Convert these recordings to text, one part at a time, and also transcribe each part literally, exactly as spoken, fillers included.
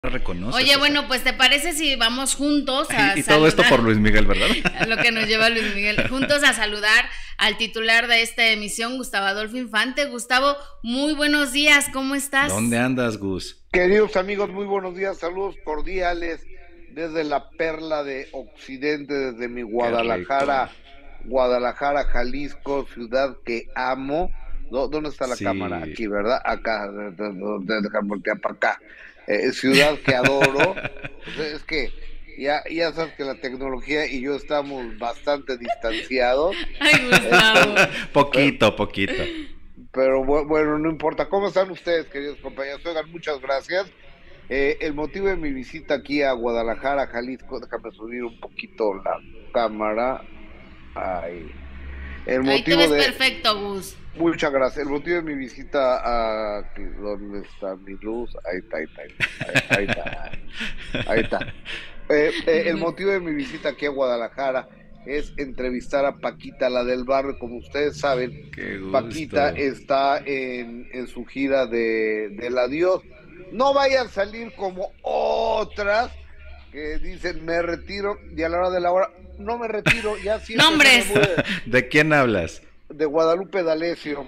reconoces. Oye, bueno, pues ¿te parece si vamos juntos a y, y todo esto por Luis Miguel, ¿verdad? Lo que nos lleva Luis Miguel. Juntos a saludar al titular de esta emisión, Gustavo Adolfo Infante. Gustavo, muy buenos días, ¿cómo estás? ¿Dónde andas, Gus? Queridos amigos, muy buenos días, saludos cordiales desde la perla de Occidente, desde mi Guadalajara, Guadalajara, Jalisco, ciudad que amo. ¿Dónde está la sí. cámara? Aquí, ¿verdad? Acá, déjame voltear para acá. Eh, ciudad que adoro. Pues es que ya, ya sabes que la tecnología y yo estamos bastante distanciados. Ay, Gustavo. Entonces, poquito, pero, poquito. Pero bueno, no importa. ¿Cómo están ustedes, queridos compañeros? Oigan, muchas gracias. Eh, el motivo de mi visita aquí a Guadalajara, Jalisco, déjame subir un poquito la cámara. Ahí. El Ahí te motivo ves de... perfecto, Gus. Muchas gracias. El motivo de mi visita a... ¿Dónde está mi luz? Ahí está, ahí está, ahí está. Ahí está. Ahí está. Eh, eh, el motivo de mi visita aquí a Guadalajara es entrevistar a Paquita, la del barrio. Como ustedes saben, Qué gusto. Paquita está en, en su gira de, del adiós. No vayan a salir como otras que dicen me retiro y a la hora de la hora no me retiro, ya siempre ¡Nombres! me voy ¿De quién hablas? de Guadalupe D'Alessio.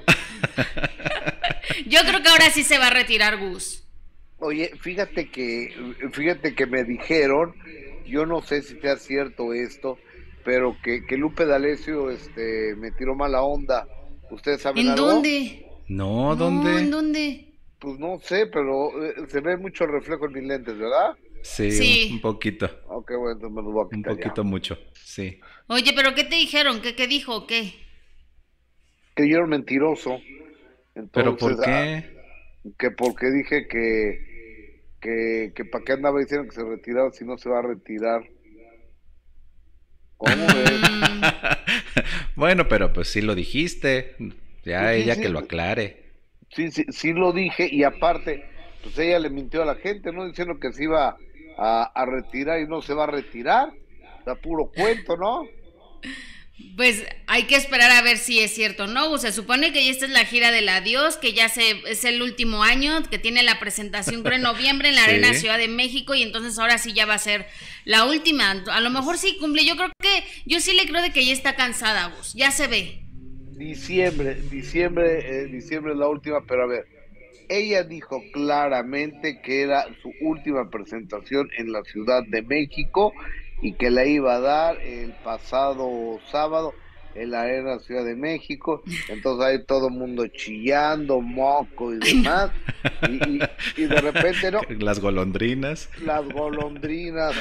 Yo creo que ahora sí se va a retirar, Gus. Oye, fíjate que fíjate que me dijeron, yo no sé si sea cierto esto, pero que, que Lupe D'Alessio este, me tiró mala onda. ¿Ustedes saben ¿En algo? dónde? No, ¿dónde? No, ¿en dónde? Pues no sé, pero eh, se ve mucho reflejo en mis lentes, ¿verdad? Sí, Sí. Un, un poquito. Ok, bueno, entonces me lo voy a Un quitar poquito ya. mucho, sí. Oye, ¿pero qué te dijeron? ¿Qué, qué dijo o qué? Que yo era mentiroso. Entonces, ¿Pero por qué? Ah, que porque dije que que, que para qué andaba diciendo que se retiraba si no se va a retirar. ¿Cómo ves? Bueno, pero pues sí lo dijiste. Ya Sí, sí, ella sí. que lo aclare. Sí, sí, sí lo dije y aparte, pues ella le mintió a la gente, ¿no? Diciendo que se iba a, a retirar y no se va a retirar. O sea, puro cuento, ¿no? Pues hay que esperar a ver si es cierto, ¿no? O sea, se supone que ya esta es la gira del adiós, que ya se, es el último año, que tiene la presentación creo en noviembre en la Sí. Arena Ciudad de México y entonces ahora sí ya va a ser la última. A lo mejor sí cumple, yo creo que, yo sí le creo de que ya está cansada, Gus, ya se ve. Diciembre, diciembre, eh, diciembre es la última, pero a ver, ella dijo claramente que era su última presentación en la Ciudad de México y que la iba a dar el pasado sábado en la Arena Ciudad de México. Entonces ahí todo el mundo chillando, moco y demás. Y, y, y de repente, ¿no? Las golondrinas. Las golondrinas,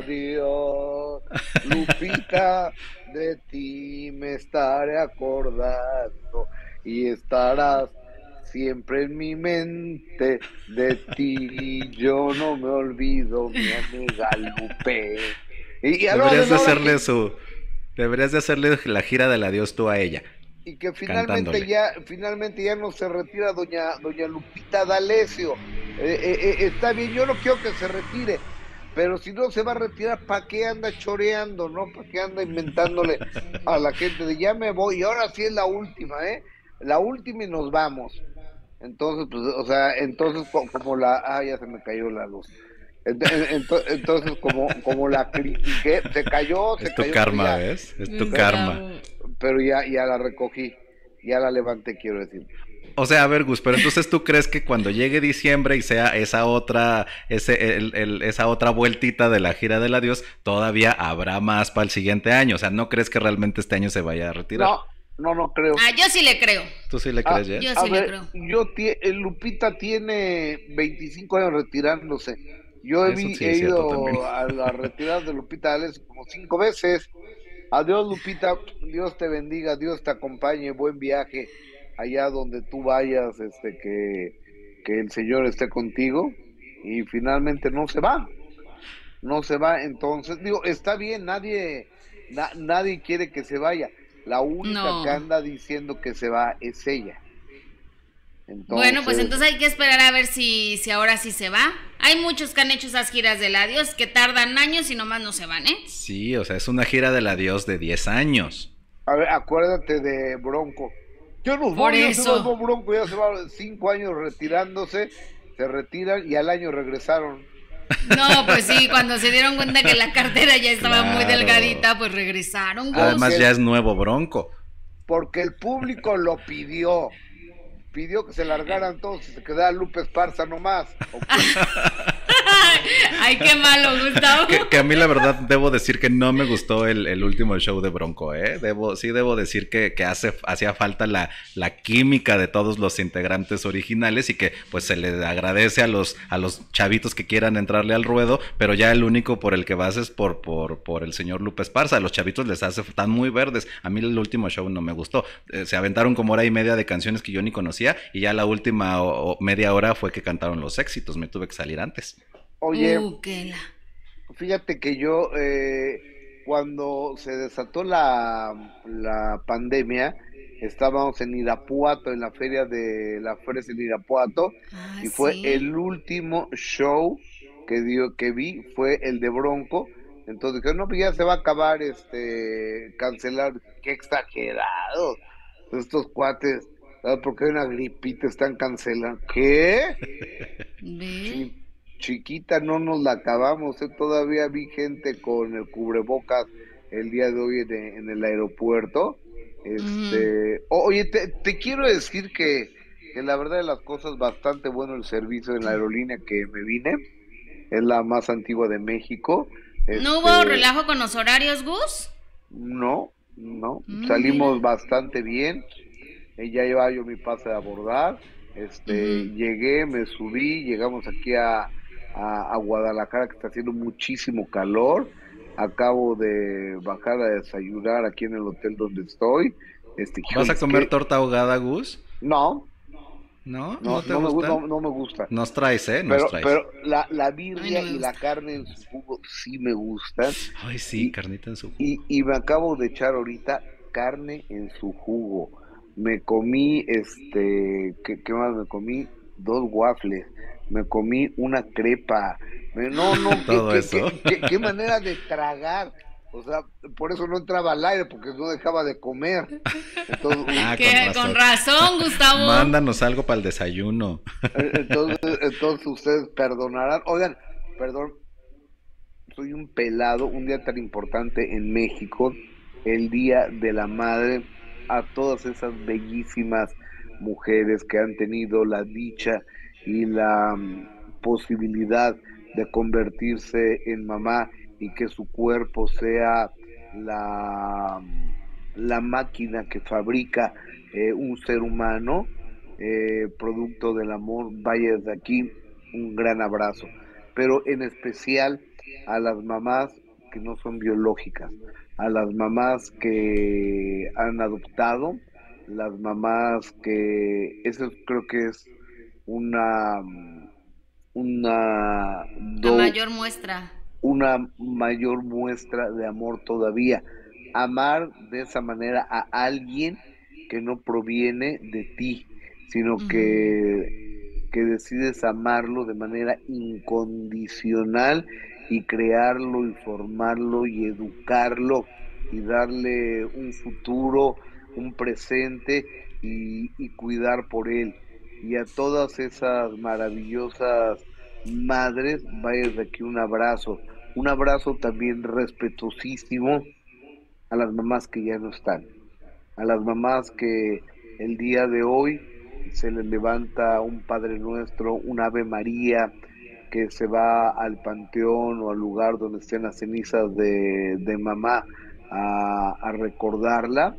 adiós, Lupita, de ti me estaré acordando y estarás siempre en mi mente, de ti yo no me olvido, mi amiga Lupe. Y, y a la hora Deberías de la hora hacerle que- su... Deberías de hacerle la gira del adiós tú a ella. y que finalmente Cantándole. ya finalmente ya no se retira doña doña Lupita D'Alessio. Eh, eh, eh, está bien, yo no quiero que se retire, pero si no se va a retirar, ¿para qué anda choreando, no? ¿Para qué anda inventándole a la gente de ya me voy? Y ahora sí es la última, ¿eh? La última y nos vamos. Entonces, pues, o sea, entonces co- como la... Ah, ya se me cayó la luz. Ent- ent- Entonces, como, como la critiqué, se cayó, se Es tu cayó, karma, pero ya- ¿ves? Es tu Gustavo. karma. pero ya, ya la recogí, ya la levanté, quiero decir. O sea, a ver, Gus, pero entonces tú crees que cuando llegue diciembre y sea esa otra, ese, el, el, esa otra vueltita de la gira del adiós, todavía habrá más para el siguiente año. O sea, ¿no crees que realmente este año se vaya a retirar? No, no, no creo. Ah, yo sí le creo. ¿Tú sí le Ah, crees, Jess? yo A sí le ver, creo. yo tie- eh, Lupita tiene veinticinco años retirándose. Yo he, Eso vi- sí he es cierto ido también. a la retirada de Lupita D'Alessio como cinco veces. Adiós, Lupita, Dios te bendiga, Dios te acompañe, buen viaje allá donde tú vayas, este que, que el Señor esté contigo. Y finalmente no se va, no se va. Entonces, digo, está bien, nadie, na- nadie quiere que se vaya. La única No. que anda diciendo que se va es ella. Entonces, Bueno, pues entonces hay que esperar a ver si, si ahora sí se va. Hay muchos que han hecho esas giras del adiós que tardan años y nomás no se van, ¿eh? Sí, o sea, es una gira del adiós de diez años. a ver, acuérdate de Bronco. Yo no Por voy, yo eso. se va Bronco, ya se va cinco años retirándose, se retiran y al año regresaron. No, pues sí, cuando se dieron cuenta que la cartera ya estaba muy Claro. delgadita, pues regresaron, Gus. Además Porque- ya es nuevo Bronco. Porque el público lo pidió. Pidió que se largaran todos y se quedara Lupe Esparza nomás. ¿O qué? Ay, qué malo, Gustavo. Que, que a mí la verdad debo decir que no me gustó el, el último show de Bronco, ¿eh? Debo, sí debo decir que, que hace, hacía falta la, la química de todos los integrantes originales y que pues se les agradece a los, a los chavitos que quieran entrarle al ruedo, pero ya el único por el que vas es por, por, por el señor Lupe Esparza. A los chavitos les hace, están muy verdes. A mí el último show no me gustó. Eh, se aventaron como hora y media de canciones que yo ni conocía y ya la última o, o media hora fue que cantaron los éxitos. Me tuve que salir antes. Oye, Uh, qué la... fíjate que yo, eh, cuando se desató la, la pandemia, estábamos en Irapuato, en la feria de la Fresa en Irapuato, Ah, y fue sí. el último show que dio, que vi, fue el de Bronco. Entonces dije, no, pues ya se va a acabar, este, cancelar. Qué exagerado. Estos cuates, ¿sabes? Porque hay una gripita, están cancelando. ¿Qué? Ve. Chi- chiquita, no nos la acabamos, ¿eh? Todavía vi gente con el cubrebocas el día de hoy en, en el aeropuerto. Este, o- oye, te, te quiero decir que, que la verdad de las cosas, bastante bueno el servicio en la aerolínea que me vine, es la más antigua de México. ¿No hubo Este, relajo con los horarios, Gus? no, no, Mm, salimos mira. bastante bien. Eh, ya llevaba yo mi pase de abordar. Este, Ujú. llegué, me subí, llegamos aquí a, a, a Guadalajara, que está haciendo muchísimo calor. Acabo de bajar a desayunar aquí en el hotel donde estoy. Este, ¿Vas híjole, a es comer que torta ahogada, Gus? no, ¿No? no, ¿No te no me, gu- gusta? no, no me gusta. Nos traes, ¿eh? Nos Pero, traes. pero la, la A mí birria no me y la gusta. carne en su jugo sí me gustan. Ay, sí, Y, carnita en su jugo. y, y me acabo de echar ahorita carne en su jugo. Me comí, este, ¿qué, qué más me comí? Dos waffles. Me comí una crepa. Me- no, no, qué, Todo qué, eso. qué, qué, qué manera de tragar. O sea, por eso no entraba al aire, porque no dejaba de comer. Entonces, Ah, Que con con razón. razón, Gustavo. Mándanos algo para el desayuno. eh, entonces, entonces ustedes perdonarán. Oigan, perdón, soy un pelado, un día tan importante en México, el Día de la Madre, a todas esas bellísimas mujeres que han tenido la dicha y la mm, posibilidad de convertirse en mamá y que su cuerpo sea la, mm, la máquina que fabrica eh, un ser humano, eh, producto del amor. Vaya, desde aquí un gran abrazo, pero en especial a las mamás que no son biológicas, a las mamás que han adoptado, las mamás que, eso creo que es una, una, La do, mayor muestra. una mayor muestra de amor todavía. Amar de esa manera a alguien que no proviene de ti, sino Ujú. que, que decides amarlo de manera incondicional y crearlo y formarlo y educarlo y darle un futuro, un presente y, y cuidar por él. Y a todas esas maravillosas madres, vaya de aquí un abrazo, un abrazo también respetuosísimo a las mamás que ya no están, a las mamás que el día de hoy se les levanta un Padre Nuestro, un Ave María, que se va al panteón o al lugar donde estén las cenizas de, de mamá a, a recordarla.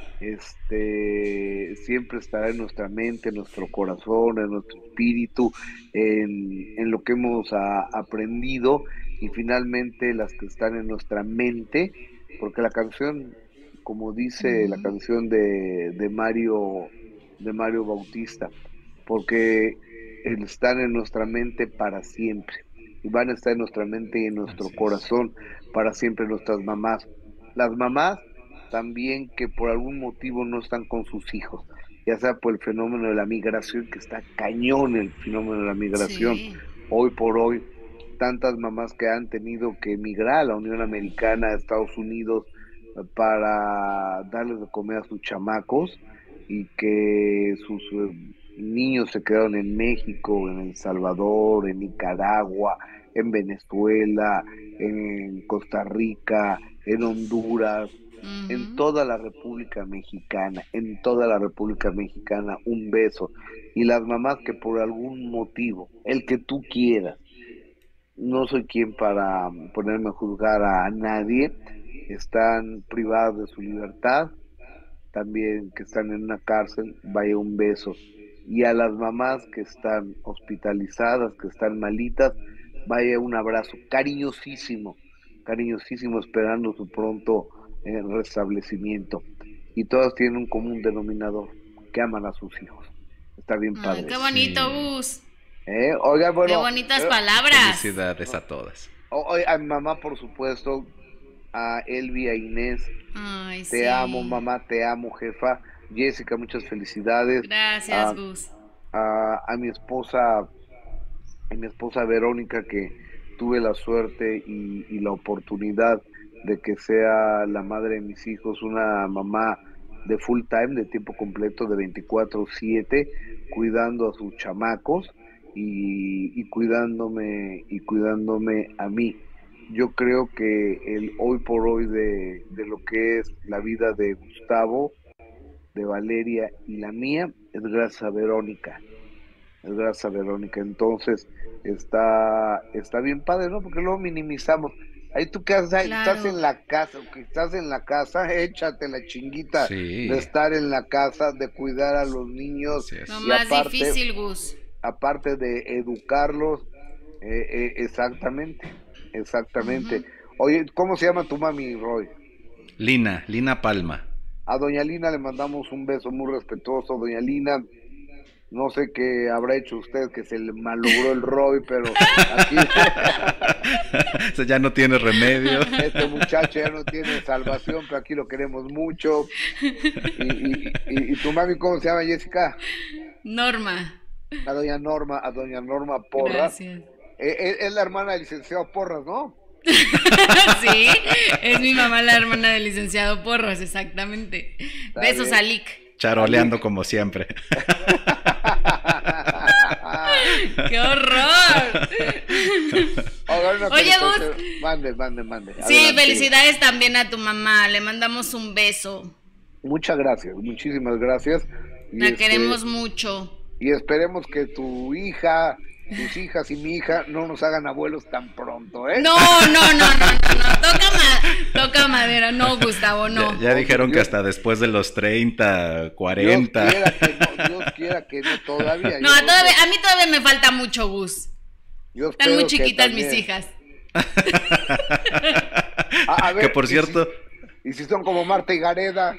Este siempre estará en nuestra mente, en nuestro corazón, en nuestro espíritu, en, en lo que hemos a, aprendido, y finalmente las que están en nuestra mente, porque la canción, como dice la Ujú. canción de, de Mario, de Mario Bautista, porque están en nuestra mente para siempre, y van a estar en nuestra mente y en nuestro Así es. corazón para siempre nuestras mamás. Las mamás también que por algún motivo no están con sus hijos, ya sea por el fenómeno de la migración, que está cañón el fenómeno de la migración. Sí. Hoy por hoy, tantas mamás que han tenido que emigrar a la Unión Americana, a Estados Unidos, para darles de comer a sus chamacos, y que sus eh, niños se quedaron en México, en El Salvador, en Nicaragua, en Venezuela, en Costa Rica, en Honduras, en Ujú. toda la República Mexicana, en toda la República Mexicana, un beso. Y las mamás que por algún motivo, el que tú quieras, no soy quien para ponerme a juzgar a nadie, están privadas de su libertad, también que están en una cárcel, vaya un beso. Y a las mamás que están hospitalizadas, que están malitas, vaya un abrazo cariñosísimo, cariñosísimo, esperando su pronto eh, restablecimiento. Y todas tienen un común denominador, que aman a sus hijos. Está bien Ay, padre qué eso. bonito, Sí. Gus. ¿Eh? Oiga, Qué bueno, bonitas eh, palabras. Felicidades a todas. o- oye, a mi mamá, por supuesto, a Elvi, a Inés, Ay, te amo, sí. mamá, te amo, jefa. Jessica, muchas felicidades. Gracias, A, Gus. a, a mi esposa, a mi esposa Verónica, que tuve la suerte y, y la oportunidad de que sea la madre de mis hijos, una mamá de full time, de tiempo completo, de veinticuatro siete, cuidando a sus chamacos y, y cuidándome y cuidándome a mí. Yo creo que el hoy por hoy de, de lo que es la vida de Gustavo, de Valeria y la mía es gracias a Verónica, es gracias a Verónica. Entonces está, está bien padre, ¿no? Porque luego minimizamos. Ahí tú que haces, estás Claro. en la casa, que estás en la casa, échate la chinguita de Sí, estar en la casa, de cuidar a los niños así Lo es. y más aparte, difícil, Gus. aparte de educarlos, eh, eh, exactamente, exactamente. Ujú. Oye, ¿cómo se llama tu mami, Roy? Lina, Lina Palma. A doña Lina le mandamos un beso muy respetuoso. Doña Lina, no sé qué habrá hecho usted que se le malogró el Roy, pero aquí O sea, ya no tiene remedio. este muchacho ya no tiene salvación, pero aquí lo queremos mucho. Y, y, y, y tu mami, ¿cómo se llama, Jessica? Norma. A doña Norma, a doña Norma Porras. Gracias. Eh, eh, es la hermana del licenciado Porras, ¿no? Sí, es mi mamá la hermana del licenciado Porras, exactamente. Está Besos bien. a Lick. Charoleando como siempre. ¡Qué horror! Oiga, una Oye, felicitación. Gus. Mande, mande, mande. Sí, Adelante. felicidades también a tu mamá. Le mandamos un beso. Muchas gracias, muchísimas gracias. Y La este, queremos mucho. y esperemos que tu hija, tus hijas y mi hija no nos hagan abuelos tan pronto, ¿eh? No, no, no, no, no, no. Toca, ma- toca madera. No, Gustavo, no. Ya, ya dijeron que Dios- hasta después de los treinta, Dios cuarenta. quiera que no, Dios quiera que no todavía. No, Yo- todavía, a mí todavía me falta mucho, Gus. yo Están muy espero que chiquitas también- mis hijas. A, a ver, Que por y si- cierto, Y si, son como Marta y Gareda,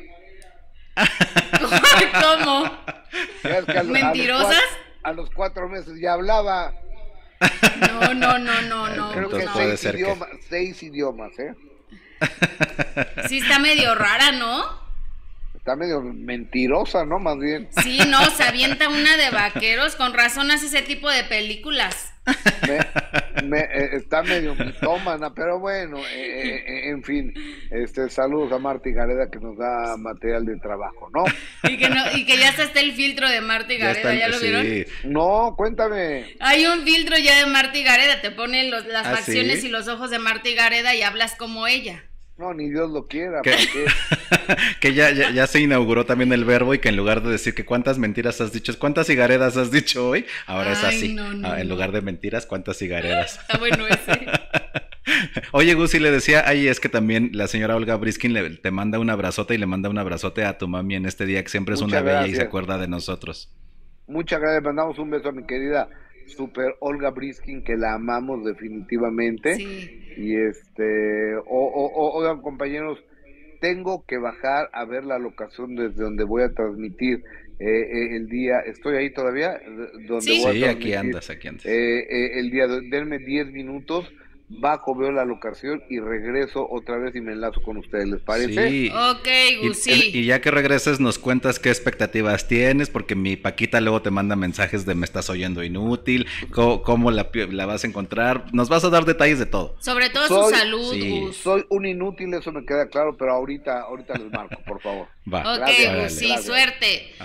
¿Cómo? ya es que a, lo- a los ¿Mentirosas? cuatro, a los cuatro meses ya hablaba. No, no, no, no, no. Creo Entonces que no. puede seis ser que- idiomas, seis idiomas, ¿eh? Sí está medio rara, ¿no? Está medio mentirosa, ¿no? Más bien. Sí, no, se avienta una de vaqueros. Con razón hace ese tipo de películas. Me- me- eh, está medio mitómana, pero bueno, eh, eh, en fin, este, saludos a Marta y Gareda que nos da material de trabajo, ¿no? Y que, no, y que ya está el filtro de Marta y ya Gareda, está. ¿ya lo vieron? Sí. No, cuéntame. Hay un filtro ya de Marta y Gareda, te ponen los- las ¿Ah, facciones sí? y los ojos de Marta y Gareda y hablas como ella. No, ni Dios lo quiera, ¿Qué? ¿para qué? Que ya, ya, ya se inauguró también el verbo y que en lugar de decir que cuántas mentiras has dicho, es cuántas cigaredas has dicho hoy, ahora es Ay, así. no, no, Ah, en no. lugar de mentiras, cuántas cigaredas. Está bueno ese. Oye, Gus, y le decía, ay, es que también la señora Olga Briskin le, te manda un abrazote y le manda un abrazote a tu mami en este día que siempre es Muchas una bella y gracias. se acuerda de nosotros. Muchas gracias, mandamos un beso a mi querida super Olga Briskin, que la amamos definitivamente. Sí. Y este, o, o, o- oigan compañeros, tengo que bajar a ver la locación desde donde voy a transmitir eh, eh, el día, ¿estoy ahí todavía? Donde Sí. voy a Sí, aquí transmitir, andas, aquí andas. eh, eh, el día, de- denme diez minutos, bajo, veo la locación y regreso otra vez y me enlazo con ustedes, ¿les parece? Sí. Ok, Y, Gus, sí. y ya que regreses nos cuentas qué expectativas tienes, porque mi Paquita luego te manda mensajes de me estás oyendo inútil, cómo, cómo la, pi- la vas a encontrar, nos vas a dar detalles de todo. Sobre todo Soy- su salud, sí. Gus. Soy un inútil, eso me queda claro, pero ahorita, ahorita les marco, por favor. Va. Ok, Gracias, Gus, sí, gracias. suerte.